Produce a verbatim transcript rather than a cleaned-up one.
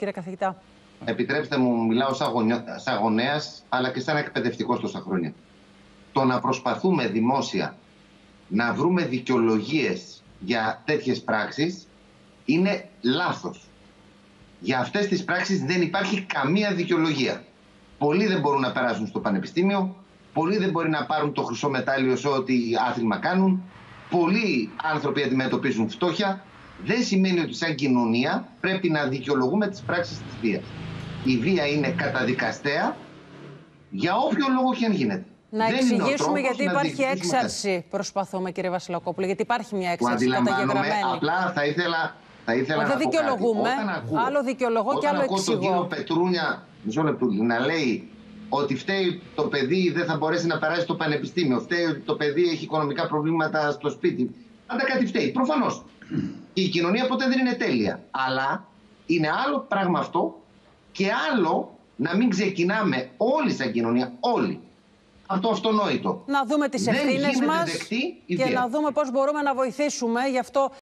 Κύριε καθηγητά. Επιτρέψτε μου, μιλάω σαν γονέας, αλλά και σαν εκπαιδευτικός τόσα χρόνια. Το να προσπαθούμε δημόσια να βρούμε δικαιολογίες για τέτοιες πράξεις είναι λάθος. Για αυτές τις πράξεις δεν υπάρχει καμία δικαιολογία. Πολλοί δεν μπορούν να περάσουν στο πανεπιστήμιο, πολλοί δεν μπορεί να πάρουν το χρυσό μετάλλιο σε ό,τι άθλημα κάνουν, πολλοί άνθρωποι αντιμετωπίζουν φτώχεια. Δεν σημαίνει ότι σαν κοινωνία πρέπει να δικαιολογούμε τις πράξεις της βίας. Η βία είναι καταδικαστέα για όποιο λόγο και αν γίνεται. Να δεν εξηγήσουμε γιατί να υπάρχει έξαρση, προσπαθούμε, κύριε Βασιλακόπουλο, γιατί υπάρχει μια έξαρση καταγεγραμμένη. Απλά θα ήθελα, θα ήθελα δεν να δικαιολογούμε. Ακούω, άλλο δικαιολογώ και άλλο εξηγώ. Όταν ακούω τον κύριο Πετρούνια, μισό λεπτό, να λέει ότι φταίει το παιδί δεν θα μπορέσει να περάσει στο πανεπιστήμιο, φταίει ότι το παιδί έχει οικονομικά προβλήματα στο σπίτι. Πάντα κάτι φταίει. Προφανώς. Η κοινωνία ποτέ δεν είναι τέλεια. Αλλά είναι άλλο πράγμα αυτό και άλλο να μην ξεκινάμε όλοι σαν κοινωνία, όλοι. Αυτό αυτονόητο. Να δούμε τις ευθύνες μας και να δούμε πώς μπορούμε να βοηθήσουμε. Γι' αυτό